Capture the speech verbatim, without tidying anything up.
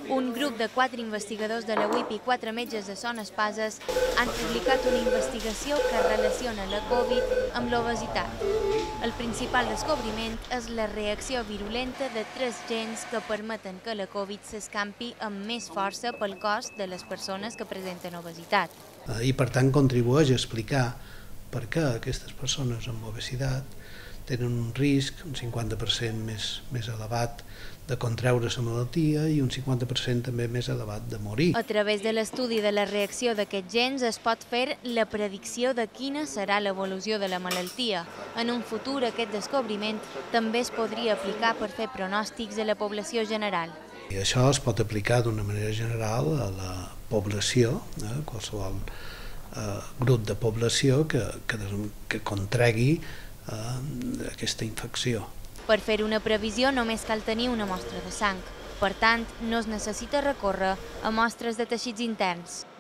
Un grup de quatre investigadors de la U I P i quatre metges de Son Espases han publicat una investigació que relaciona la Covid amb l'obesitat. El principal descobriment és la reacció virulenta de tres gens que permeten que la Covid s'escampi amb més força pel cos de les persones que presenten obesitat. I per tant contribueix a explicar per què aquestes persones amb obesitat tenen un risc un cinquanta per cent més, més elevat de contraure la malaltia i un cinquanta per cent també més elevat de morir. A través de l'estudi de la reacció d'aquests gens es pot fer la predicció de quina serà l'evolució de la malaltia. En un futur aquest descobriment també es podria aplicar per fer pronòstics a la població general. I això es pot aplicar d'una manera general a la població, eh, qualsevol eh, grup de població que, que, que contregui eh, aquesta infecció. Per fer una previsió només cal tenir una mostra de sang. Per tant, no es necessita recórrer a mostres de teixits interns.